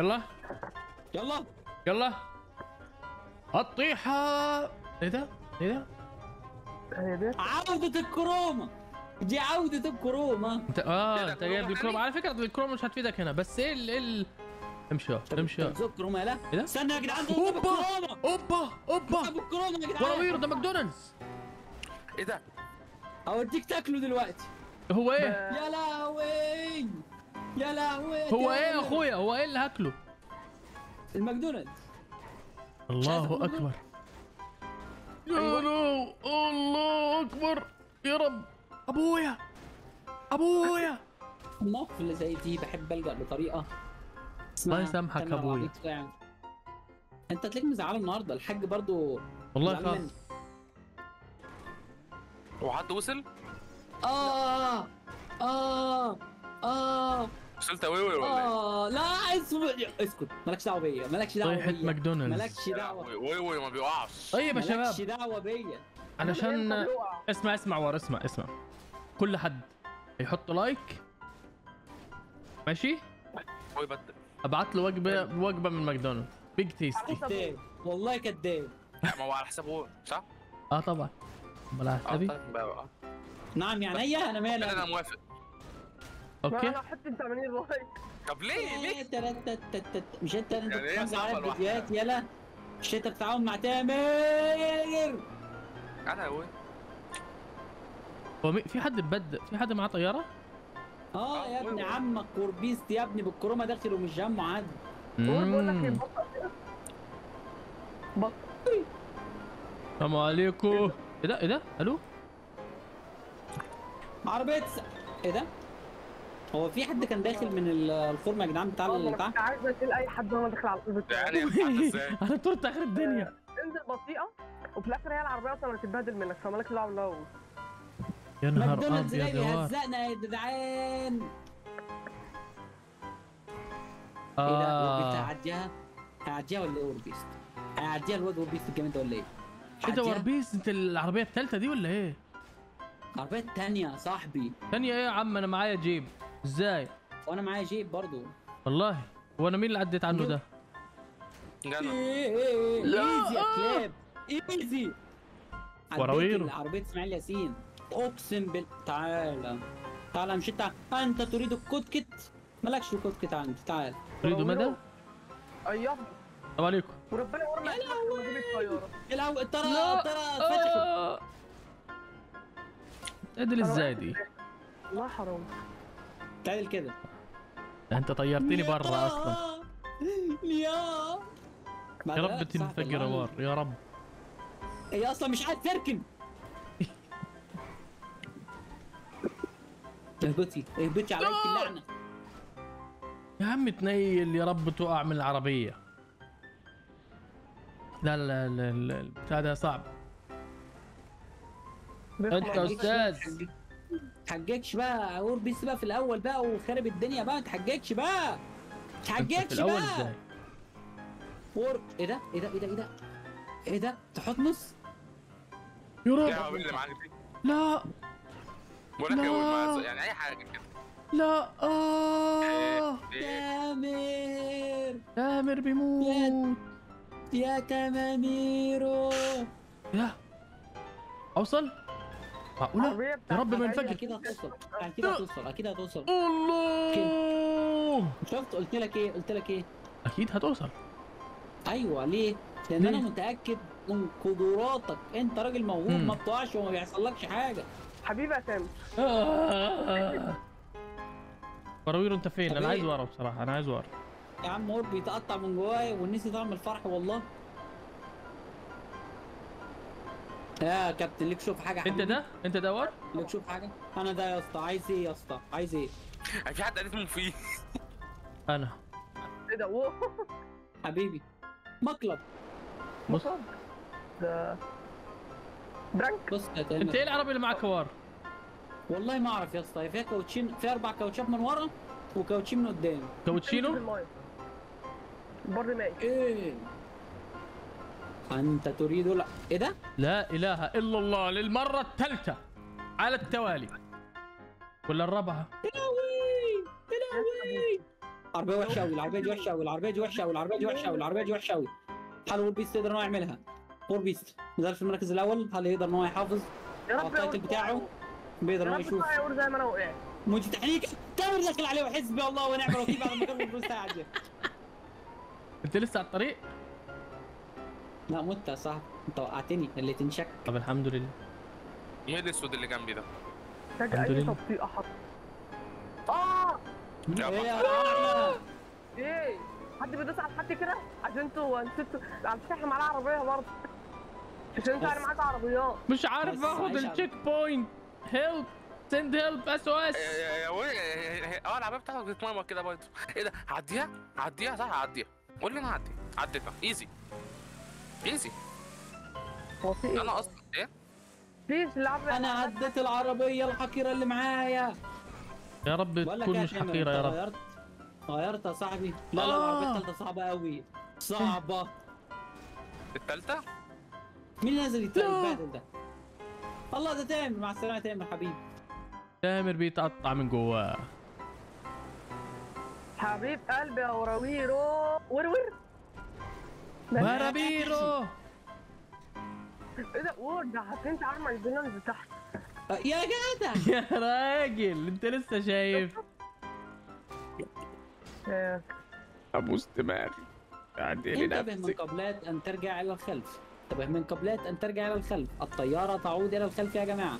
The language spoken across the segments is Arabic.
يلا يلا يلا الطيحة. ايه ده؟ ايه ده؟ هي دي. عودة الكرومة، دي عودة الكرومة. انت كده انت جايب كروما الكروم. تاني؟ على فكرة الكروم مش هتفيدك هنا، بس ايه امشي امشي. طب زود كرومة. لا ايه ده؟ استنى يا جدعان، ده اوبا بالكرومة، اوبا اوبا ابو الكرومة يا جدعان. وراوير، ده ماكدونالدز. ايه ده؟ اوديك تاكله دلوقتي. هو ايه؟ يا لهوي يا لهوي. هو ايه يا اخويا؟ هو ايه اللي هاكله؟ الماكدونالدز. الله اكبر. يا لو الله اكبر يا رب. ابويا ابويا. المواقف اللي زي دي بحب الجا لطريقه الله يسامحك تامر ابويا. العبيط يعني. انت تلاقيك مزعله النهارده، الحاج برضو والله زعلان خاف. منك. هو حد وصل؟ اه اه اه وصلت اوي ولا ايه؟ لا اسكت، مالكش دعوه بيا، مالكش دعوه طيحة بيا، ماكدونالدز. مالكش دعوه، وي ما بيقعش. طيب يا مالكش شباب، دعوه بيا. علشان اسمع ورا، اسمع كل حد يحط لايك ماشي. وي بدل. ابعت له وجبه من ماكدونالدز بيج تيستي. كداب والله كداب. لا ما هو على حسابه هو صح؟ اه طبعا، امال على حسابي. طيب بقى. نعم يعني هي انا مالي. كده انا موافق. اوكي انا حط انت 80 لايك. طب ليه؟ مش انت اللي يعني هي بتتفرج صعبة على لوحدها. الفيديوهات؟ يلا مش انت بتتعاون مع تامر؟ انا وي. هو في حد مبدأ، في حد معاه طياره؟ يا ابني عمك كوربيست يا ابني بالكرومه داخل ومش جنبه عادي. بقول لك ايه، بطل كده. بطل. السلام عليكم. ايه ده؟ الو. عربيه ايه ده؟ هو في حد كان داخل من الفورم يا جدعان بتاع والله اللي انا كنت تحت؟ عايز اشيل اي حد وانا داخل على الأوضة. يعني بتعمل ازاي؟ انا طرت اخر الدنيا. انزل بطيئه وفي الاخر هي العربيه اصلا هتتبهدل منك، فمالكش دعوه بالله. يا نهار ماكدونالدز ابيض جاي يا وار. يهزقنا يا جدعان. ايه ده؟ اوربيست هيعديها؟ هيعديها ولا ايه اوربيست؟ هيعديها الواد اوربيست الجامد ده ولا ايه؟ ايه ده هيعديها؟ وربيس؟ انت العربيه الثالثه دي ولا ايه؟ العربيه الثانيه يا صاحبي. ثانيه ايه يا عم؟ انا معايا جيب. ازاي؟ وانا معايا جيب برضو. والله وانا مين اللي عديت عنه ده؟ جدع. لا ايزي يا كلاب، ايزي. وراويره. عربيه اسماعيل ياسين اقسم تعالى مش انت تريد الكوتكت؟ مالكش الكوتكت عندي، تعال. تريدوا مدى؟ ايوه السلام عليكم. وربنا يورنا يا الطياره. لهوي ترى اتفشخت. تعدل ازاي دي؟ والله حرام. تعال كده. ده انت طيرتني برا اصلا. يا يا رب تنفجر وار يا رب. هي اصلا مش عايز تركن. اهبطي عليك اللعنه. يا عم تنيل يا رب تقع من العربية. لا البتاع ده صعب. انت يا استاذ. تحججش بقى اوربيس بقى في الاول بقى وخارب الدنيا بقى، تحججش بقى، تحججش في الاول بقى. ازاي؟ ايه ده؟ ايه ده؟ تحط نص؟ يا يا رب. مين اللي معاك دي؟ لا بقول لك لا. يعني اي حاجه كده. لا تامر تامر بيموت. يا تماميرو. يا اوصل؟ معقولة؟ يا رب ما ينفجر. اكيد هتوصل. الله. شفت قلت لك ايه؟ اكيد هتوصل. ايوه ليه؟ لان انا متاكد من قدراتك، انت راجل موهوب ما بتقعش وما بيحصلكش حاجه. حبيبي يا تامر. فراوير انت فين؟ انا عايز ورا بصراحة، انا عايز ورا. يا عم هو بيتقطع من جوايا والناس طعم الفرح والله. يا كابتن ليك شوف حاجه حبيبي؟ انت ده ورا؟ ليك شوف حاجه؟ انا ده يا اسطى. عايز ايه يا اسطى؟ عايز ايه؟ في حد قالت فيه؟ انا ايه ده؟ اوه حبيبي مقلب. بص ده برانك. بص يا تامر، انت ايه العربي اللي معاك ور؟ والله ما اعرف يا اسطى. هي فيها كاوتشين، فيها 4 كاوتشات من ورا وكاوتشين من قدام. كاوتشينو؟ البر ماي. ايه انت تريد؟ لا ايه ده؟ لا اله الا الله للمرة الثالثة على التوالي ولا الرابعة؟ يا لهوي عربيه وحشه قوي، العربيه دي وحشه قوي، العربيه دي وحشه قوي، العربيه دي وحشه قوي، العربيه دي وحشه قوي. هل وور بيست يقدر ان هو يعملها؟ وور بيست نزل في المركز الاول، هل يقدر ان هو يحافظ يا على رب يا التايتل بتاعه؟ بيقدر ان هو يشوف يا ور زي ما انا وقعت. موجة تحريك تامر داخل عليه وحسبي الله ونعم الوكيل بعد ما كان الفلوس تعدي. انت لسه على الطريق؟ لا مت يا صاحبي، انت وقعتني اللي تنشك. طب الحمد لله. مين الاسود اللي جنبي ده؟ محتاج الحمد اي لله. تبطيء حط. ايه يا رعنا؟ ايه؟ حد بيدوس على حد كده؟ عشان انتوا نسيتوا على فكره احنا معانا عربيه برضه. عشان انت بس. معاك عربيات. مش عارف بس اخد عايش التشيك بوينت. هيلب سند هيلب اس او اس. العربيه بتاعتك بتتمرمط كده برضه. ايه ده؟ هعديها؟ هعديها صح، هعديها. قول لي انا هعدي. عديتها ايزي ايزي. هو في ايه؟ انا اصلا ايه؟ مفيش العربيه. انا عديت العربيه الحقيره اللي معايا. يا رب بقول لك تكون ايه مش يا تامر، حقيره يا انت رب. غيرت يا صاحبي. لا العربيه الثالثه صعبه قوي، صعبه. التالتة؟ مين اللي نازل يتبهدل ده؟ الله ده تامر، مع السلامه تامر حبيبي. تامر بيتقطع من جواه. حبيب قلبي يا وراويرو ورور. بارابيرو. ايه ده؟ وور ده انت عارف الفيلنز تحت. يا جدع يا راجل انت لسه شايف. ابوس دماغي. عدي انتبه من قبلات ان ترجع الى الخلف، انتبه من قبلات ان ترجع الى الخلف، الطياره تعود الى الخلف يا جماعه.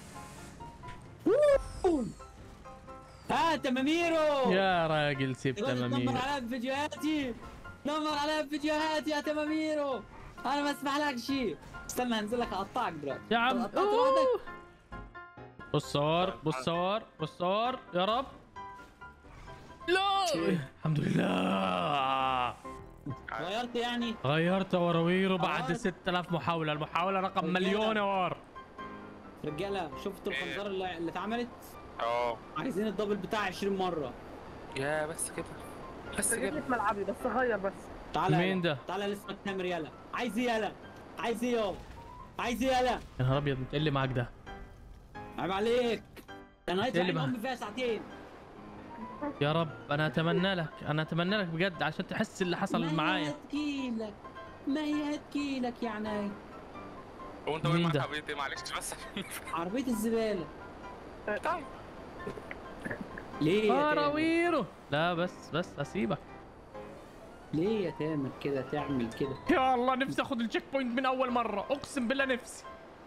ها تماميرو يا راجل سيب تنمر تمامير. عليا بفيديوهاتي، نمر عليا بفيديوهاتي يا تماميرو. انا ما اسمحلكش. استنى هنزل لك اقطعك دلوقتي. يا عم قطعت لوحدك. بص صور بص صور بص صور يا رب. لا الحمد لله. غيرت يعني. غيرت وراويرو بعد 6000 محاولة. المحاولة رقم رجالة. مليون يا ور. رجاله شفتوا الخنزره اللي اتعملت؟ اه عايزين الدبل بتاع 20 مره. يا بس كده، بس انت جيت كده. لي في ملعبي بس غير بس. تعالى مين يلا. ده؟ تعالى اسمك تامر يلا. عايز ايه يلا؟ عايز ايه يلا؟ عايز ايه يلا؟ يا نهار ابيض انت ايه اللي معاك ده؟ عيب عليك. انا إيه هيطلع اللي ينام بقى؟ فيها ساعتين. يا رب انا اتمنى لك، انا اتمنى لك بجد عشان تحس اللي حصل ما هي معايا. هتجيلك، ما هي هتجيلك يا عيني. هو انت مين وين معاك ده؟ عربيتي؟ معلش بس عشان عربية الزبالة. طيب ليه يا تامر؟ وراويرو. لا بس اسيبك. ليه يا تامر كده تعمل كده؟ يا الله نفسي اخد التشيك بوينت من اول مرة، اقسم بالله نفسي.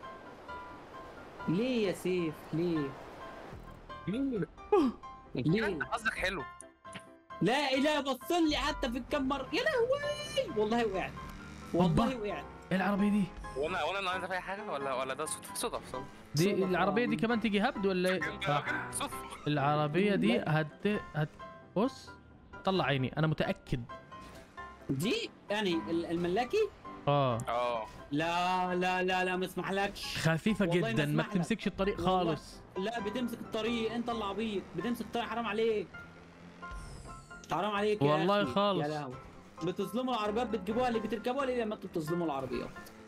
ليه يا سيف؟ ليه؟ كده ليه؟ انت قصدك حلو. لا اله بص لي حتى في الكام مرة. يا لهوي والله وقعت، والله أوبا. وقعت. ايه العربية دي؟ وانا النهارده في اي حاجه ولا ده صدفه دي صدفة. العربية دي كمان تيجي هبد ولا ايه؟ صدفه. العربية دي بص طلع عيني انا متأكد. دي يعني الملاكي؟ اه لا لا لا لا ما اسمحلكش. خفيفة والله ما جدا ما اسمح لك. بتمسكش الطريق والله. خالص. لا بتمسك الطريق، انت اللي عبيط. بتمسك الطريق، حرام عليك، حرام عليك يا والله أخي. خالص. يا لهوي بتظلموا العربيات، بتجيبوها اللي بتركبوها ليه لما انتوا بتظلموا العربيات؟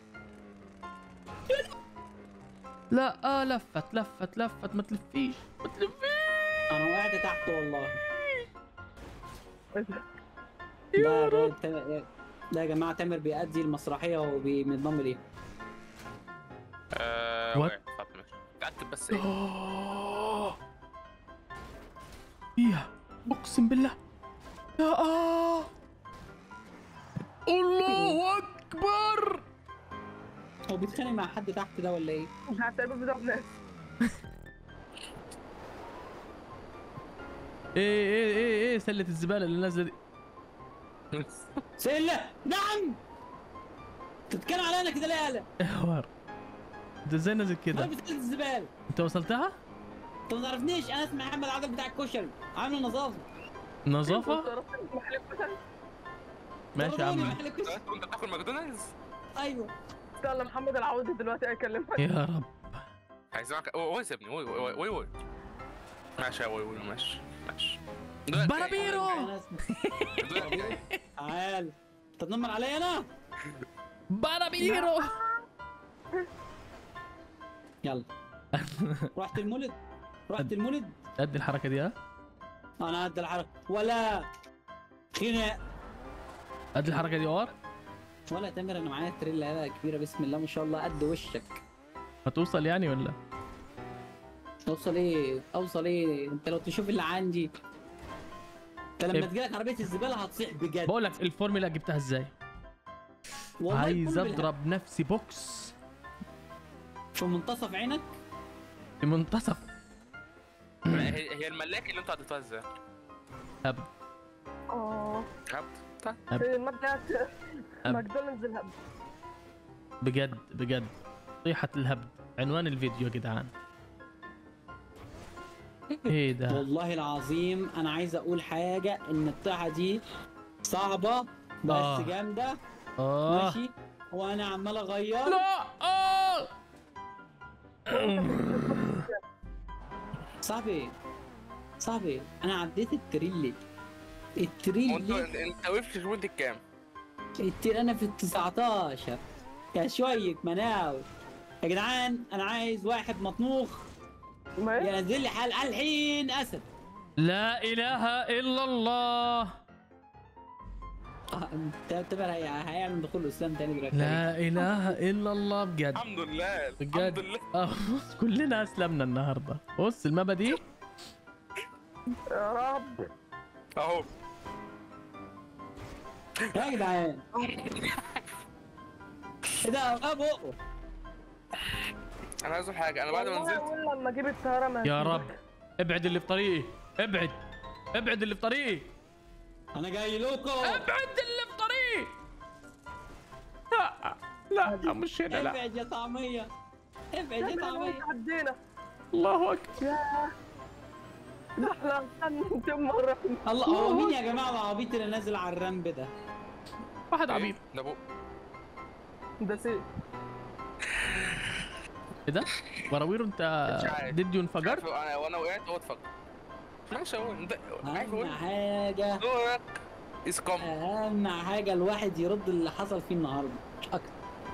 لا لفت ما تلفيش ما تلفيش. انا وقعت تحت والله. يا ده يا جماعه تامر بيأدي المسرحيه وبينضم ليها. What؟ وقعت. طب ماشي اتاكد بس ايه. فيها اقسم بالله. يا الله اكبر. هو بيتخانق مع حد تحت ده ولا ايه؟ مش هتقابل بضرب ناس. ايه سلة الزبالة اللي نازلة دي. سله نعم. تتكلم على انا كده ليه يالا؟ ايه حوار انت ازاي نازل انا كده؟ بتقول الزباله. انت وصلتها؟ انت ما تعرفنيش، انا اسمي محمد عادل بتاع الكشري، عامل نظافه. نظافة؟ محل الكشري. ماشي يا طردوني عم. محل الكشري. انت بتاكل ماكدونالدز؟ ايوه يلا محمد العودة دلوقتي هيكلمك. يا رب. هيسمعك. وي سيبني. وي ماشي يا وي ماشي. بارابيرو. انا اسمي تعال. تتنمر عليا انا؟ بارابيرو. يلا رحت المولد، رحت المولد. قد الحركة دي ها؟ انا قد الحركه ولا خناق. قد الحركه دي اور ولا تامر انا معايا تريلا كبيره بسم الله ما شاء الله قد وشك. هتوصل يعني ولا؟ اوصل ايه؟ اوصل ايه؟ انت لو تشوف اللي عندي انت لما إيه؟ تجيلك عربيه الزباله هتصيح بجد. بقول لك الفورمولا جبتها ازاي؟ والله عايز كله اضرب نفسي بوكس في منتصف عينك. في منتصف هي الملاك اللي انتوا عديتوها ازاي؟ هبد اه هبد. طيب في المبدأ ماكدونالدز الهب. بجد بجد طيحة الهبد عنوان الفيديو يا جدعان. ايه ده؟ والله العظيم انا عايز اقول حاجه ان الطيحه دي صعبه بس جامده. ماشي وانا عمال اغير. لا صاحبي صاحبي انا عديت التريلي وانت وقفت في البوينت الكام؟ انا في ال19 يا شويه مناوي يا جدعان. انا عايز واحد مطنوخ ينزل لي حال الحين اسد. لا اله الا الله. تبر هيعمل دخول الاسلام تاني دلوقتي. لا اله الا الله بجد الحمد لله بجد. الحمد لله. بص كلنا اسلمنا النهارده. بص المابا دي يا رب اهو يا جدعان ايه ده ابو. انا عايز اقول حاجه، انا بعد ما والله نزلت اول لما اجيب الطياره ما يا رب ابعد اللي في طريقي. ابعد ابعد اللي في طريقي. انا جاي لكم. ابعد اللي في طريقي. لا لا مش هنا لا. ابعد يا طعميه ابعد يا طعميه. عدينا. الله اكبر. ياه ده احنا هنتم مرة. الله هو مين يا جماعه العبيط اللي نازل على الرمب ده؟ واحد عبيط. ده ابو ده سيف. ايه ده؟ براوير انت مش عارف. ديديو انفجرت؟ وانا وقعت هو اتفجر. ماشي اهو انت عارف اهم اقول حاجه دورك اسكم. اهم حاجه الواحد يرد اللي حصل فيه النهارده مش اكتر.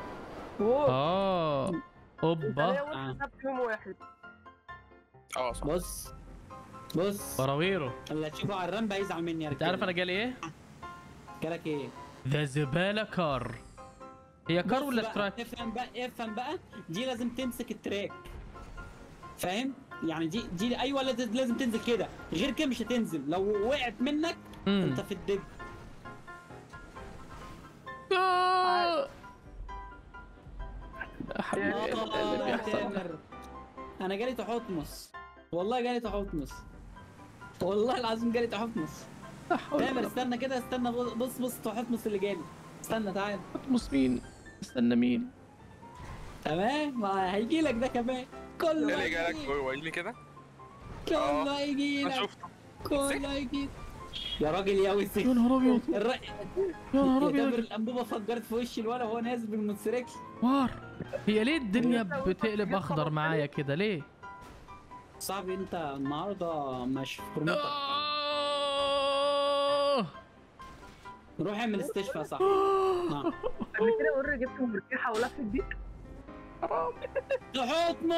اه اوبا. انا وانت سبت يوم واحد. اه صح. بص براويرو اللي هتشوفه على الرمب هيزعل مني يا انت عارف انا جالي ايه؟ جالك ايه؟ ذا زبالة كار. هي كار بص ولا بقى، تراك؟ افهم بقى دي لازم تمسك التراك فاهم؟ يعني دي ايوه لازم تنزل كده غير كده مش هتنزل. لو وقعت منك انت في الدب. يا حبيبي ايه اللي بيحصل؟ انا جالي تحطمس والله جالي تحطمس والله العظيم جالي تحطمس. تامر استنى كده استنى بص تحطمس اللي جالي. استنى تعال. تحطمس مين؟ استنى مين؟ تمام ما هيجي لك ده كمان. كله اللي جالك هو يجي كده. كله هيجي انا لك شفته. كله هيجي. يا راجل يا وسخ. يا نهار ابيض يا نهار يا تامر ابيض. الانبوبه فجرت في وشي الولا وهو نازل بالموتوسيكل. وار هي ليه الدنيا بتقلب اخضر معايا كده ليه؟ صاحبي انت النهارده مش في فورمتك. روح اعمل استشفاء يا صاحبي. قبل كده وري جبت مرجحة ولفت دي. تحطمه.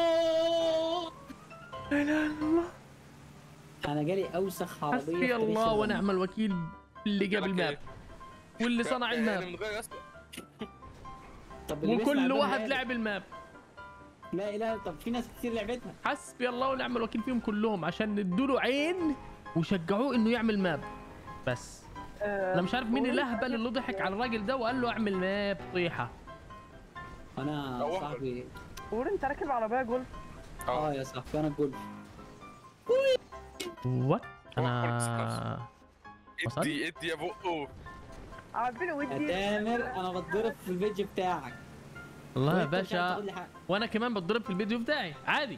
لا اله الا الله. انا جالي اوسخ عربيه حسبي في تاريخ الله الزمن. ونعم الوكيل اللي جاب الماب واللي صنع الماب من غير اصلا. طب اللي بيسمع وكل ده واحد ماله؟ لعب الماب. لا اله طب في ناس كتير لعبتها. حسبي الله ونعم الوكيل فيهم كلهم عشان ادوا له عين وشجعوه انه يعمل ماب. بس انا مش عارف مين الاهبل اللي ضحك على الراجل ده وقال له اعمل ماب طيحه. انا صاحبي قول انت راكب عربية جولف. يا صاحبي انا الجولف. وات انا وصلت؟ ادي يا بقه. عارفين يا ودي. تامر انا بتضرب في الفيديو بتاعك. والله يا وانت مش عارف باشا تاخد لي حق. وانا كمان بتضرب في الفيديو بتاعي عادي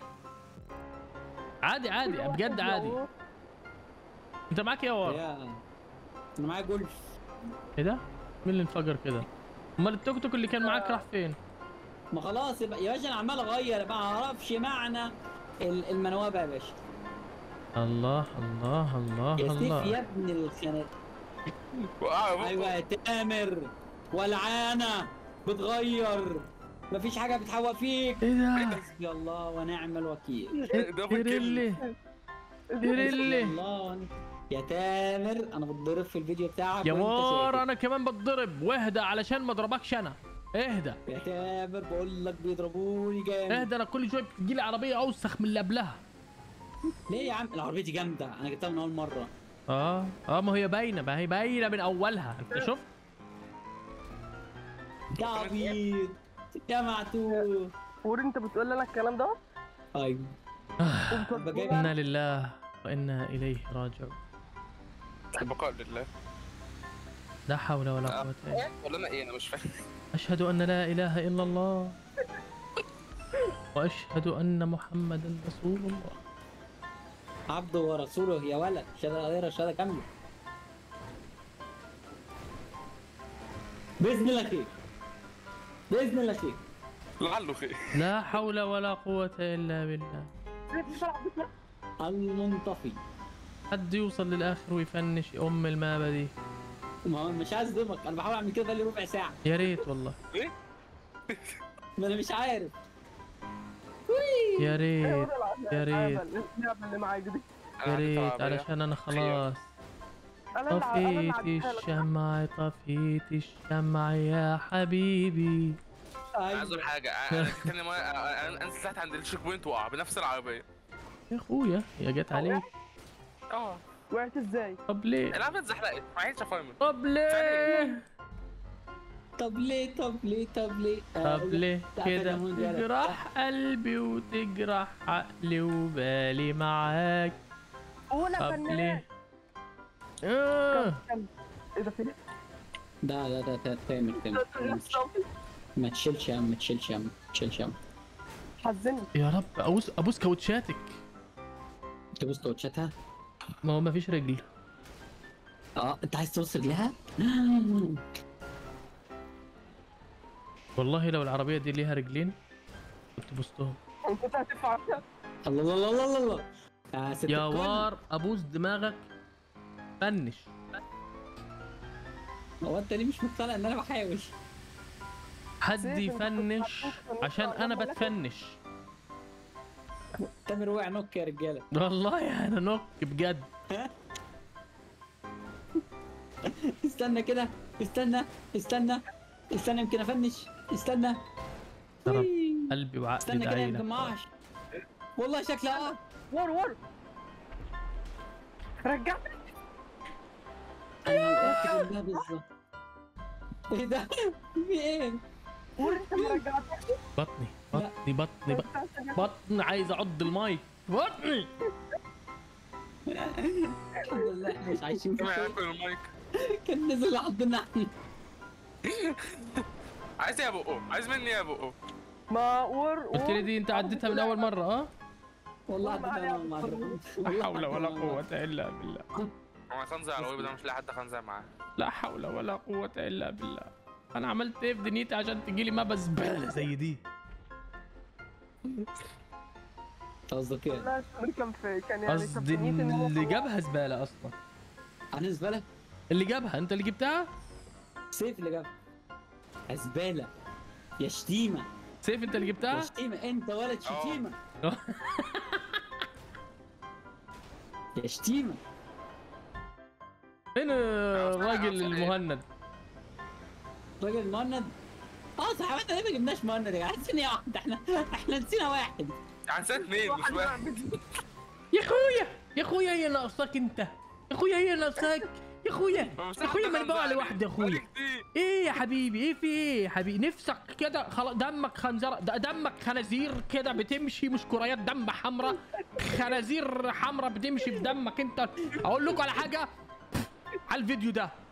عادي بجد عادي. انت معاك ايه يا ورا؟ انا معايا جولف. ايه ده؟ مين اللي انفجر كده؟ امال التوك توك اللي كان معاك راح فين؟ ما خلاص يا باشا انا عمال اغير ما اعرفش معنى المنوبه يا باشا. الله الله الله يا سيف الله. يا ابن الخناق. وقع ايوه يا تامر ولعانه بتغير مفيش حاجه بتحوق فيك. ايه ده؟ حسبي الله ونعم الوكيل. ده تريلي حسبي تريلي. الله يا تامر انا بتضرب في الفيديو بتاعك يا وأنت مار ساكت. انا كمان بتضرب، واهدى علشان ما اضربكش انا. اهدى يا تامر بقول لك بيضربوني جامد. اهدى، انا كل شويه بتجيلي عربيه اوسخ من اللي قبلها. ليه يا عم العربيه دي جامده، انا جبتها من اول مره. ما هي باينه، ما هي باينه من اولها، انت شفت؟ يا عبيط يا معتوه. وري انت بتقول لنا الكلام ده؟ ايوه بجاي انا لله وانا اليه راجعون. البقاء لله. لا حول ولا قوه الا بالله. ولا انا ايه؟ انا مش فاهم. اشهد ان لا اله الا الله واشهد ان محمدا رسول الله. عبده ورسوله يا ولد، شهاده غير شهاده كامله. باذن الله خير، باذن الله خير. لعله خير. لا حول ولا قوه الا بالله. المنطفي. حد يوصل للاخر ويفنش ام المابه دي. ما هو مش عايز اصدمك، انا بحاول اعمل كده بقالي ربع ساعه. يا ريت والله، ايه؟ ما انا مش عارف. يا ريت يا ريت اللعبه اللي معاك دي. يا ريت، علشان انا خلاص طفيت الشمع، طفيت الشمع يا حبيبي. عايز اقول حاجه، انا طلعت عند التشيك بوينت وقع بنفس العربيه. يا اخويا يا جت عليك. وقعت ازاي؟ طب ليه؟ العربيه اتزحلقت، ما عرفتش افهم. طب ليه؟ طب ليه طب ليه طب ليه طب ليه لا، كده فاهم وانت قاعد. تجرح قلبي وتجرح عقلي وبالي معاك؟ اولى طب فنان. ليه؟ ايه ده فين؟ ده تامر. ما تشيلش يا عم، ما تشيلش يا عم، ما تشيلش يا عم. حزني. يا رب ابوس كاوتشاتك. تبص توتشاتها؟ ما هو مفيش رجل. انت عايز توصل لها؟ والله لو العربية دي ليها رجلين كنت بوستهم. كنت هتدفع. الله الله الله الله الله يا ست يا الكل. وار ابوس دماغك، فنش. هو انت ليه مش مقتنع ان انا بحاول؟ حد يفنش عشان انا بتفنش. تامر وقع نوك يا رجاله. والله انا نوك بجد. استنى كده، استنى يمكن افنش. استنى يا رب قلبي وعقلي استنى كده داعي يمكن لك. معاش. والله شكلها ور رجعت. انا متاكد انها بالظبط. ايه ده؟ في ايه؟ ور انت ما رجعتش. بطني عايز اعض المايك. بطني. الحمد لله احنا مش عايشين في ما شيء. ياكل المايك. كان نزل لحدنا احنا. عايز ايه يا بقو؟ عايز مني ايه يا بقو؟ ما ور قلت لي دي انت عديتها من اول مرة. والله عدينا مرة. لا حول ولا قوة الا بالله. هو خنزة على الويب ده، مش لاقي حد خنزة معاه. لا حول ولا قوة الا بالله. انا عملت ايه في دنيتي عشان تجيلي مابا زبالة زي دي؟ قصدك ايه؟ لا كان يعني قصدي كان نيتي إن هو اللي جابها زبالة اصلا. انا زبالة؟ اللي جابها انت اللي جبتها؟ سيف اللي جابها. زبالة يا شتيمة. سيف انت اللي يا جبتها؟ شتيمة انت ولد شتيمة. يا شتيمة. فين الراجل المهند؟ راجل مهند؟ صح، احنا ليه ما جبناش مهند يا جدعان؟ ثانية واحدة، احنا نسينا واحد. يعني سنة اتنين مش واحد. يا اخويا هي ناقصاك انت. يا اخويا هي ناقصاك. يا اخويا ما انا بقى لوحدي يا اخويا. ايه يا حبيبي؟ ايه في ايه يا حبيبي؟ نفسك كده خلاص دمك خنزره، دمك خنازير كده بتمشي، مش كريات دم حمراء، خنازير حمراء بتمشي في دمك انت. اقول لكم على حاجه على الفيديو ده،